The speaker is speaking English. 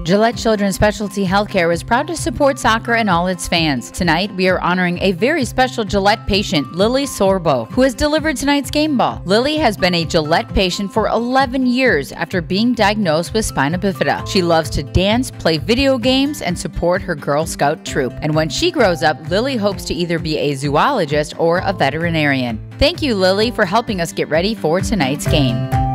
Gillette Children's Specialty Healthcare is proud to support soccer and all its fans. Tonight, we are honoring a very special Gillette patient, Lilly Sorbo, who has delivered tonight's game ball. Lilly has been a Gillette patient for 11 years after being diagnosed with spina bifida. She loves to dance, play video games, and support her Girl Scout troop. And when she grows up, Lilly hopes to either be a zoologist or a veterinarian. Thank you, Lilly, for helping us get ready for tonight's game.